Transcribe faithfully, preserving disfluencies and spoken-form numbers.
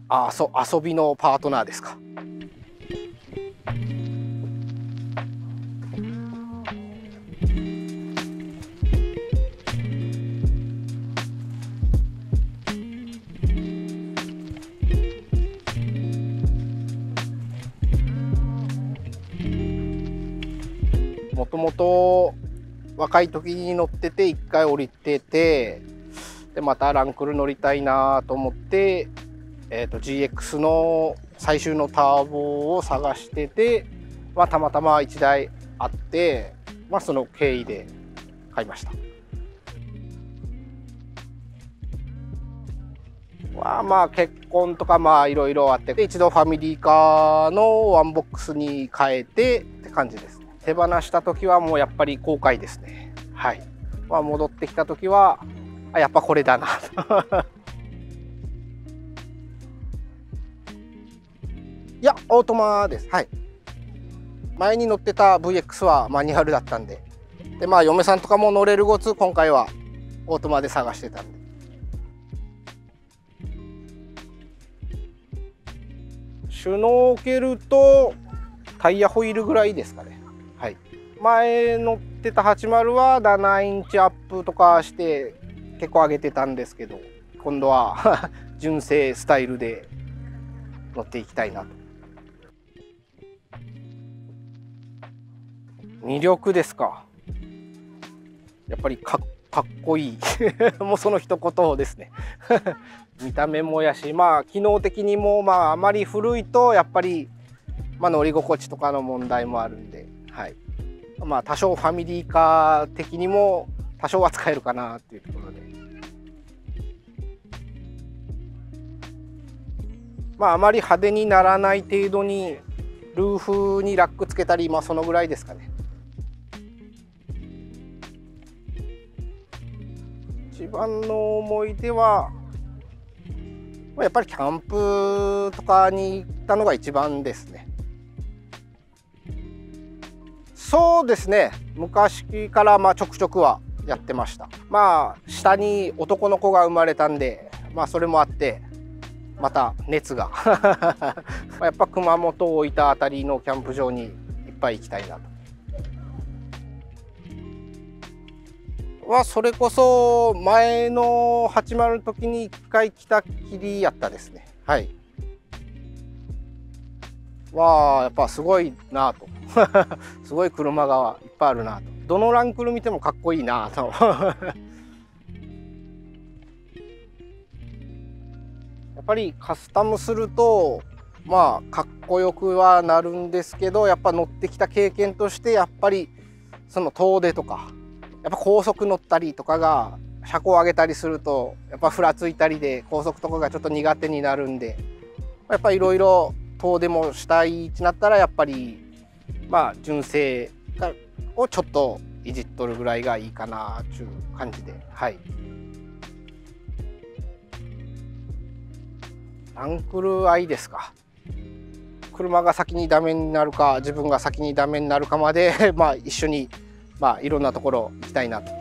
ああ、そう、遊びのパートナーですか。もともと若い時に乗ってていっかい降りてて、でまたランクル乗りたいなと思って、えー、と ジーエックス の最終のターボを探してて、まあ、たまたまいちだいあって、まあ、その経緯で買いました。まあ、まあ結婚とかまあいろいろあって、一度ファミリーカーのワンボックスに変えてって感じです。手放した時はもうやっぱり後悔ですね。はい。まあ、戻ってきた時はあやっぱこれだないやオートマです。はい。前に乗ってた ブイエックス はマニュアルだったんで、でまあ嫁さんとかも乗れるごつ今回はオートマで探してたんで。シュノーケルとタイヤホイールぐらいですかね。はい。前乗ってたはちじゅうはななインチアップとかして結構上げてたんですけど、今度は純正スタイルで乗っていきたいなと。魅力ですか。やっぱりかっかっこいいもうその一言ですね見た目もやし、まあ機能的にもまああまり古いとやっぱり、まあ、乗り心地とかの問題もあるんで、はい、まあ多少ファミリーカー的にも多少は使えるかなっていうところで、まああまり派手にならない程度にルーフにラックつけたり、まあそのぐらいですかね。一番の思い出はやっぱりキャンプとかに行ったのが一番ですね。そうですね、昔からまあちょくちょくはやってました。まあ下に男の子が生まれたんで、まあそれもあってまた熱がやっぱ熊本大分あたりのキャンプ場にいっぱい行きたいなと。はそれこそ前のはちじゅうの時にいっかい来たきりやったですね。はい。わあやっぱすごいなとすごい車がいっぱいあるなと。どのランクル見てもかっこいいなとやっぱりカスタムするとまあかっこよくはなるんですけど、やっぱ乗ってきた経験としてやっぱりその遠出とかやっぱ高速乗ったりとかが車高上げたりするとやっぱふらついたりで高速とかがちょっと苦手になるんで、やっぱいろいろ遠出もしたいってなったらやっぱりまあ純正をちょっといじっとるぐらいがいいかなっていう感じで、はい。ランクル愛ですか。車が先にダメになるか自分が先にダメになるかまでまあ一緒にまあいろんなところ行きたいなと。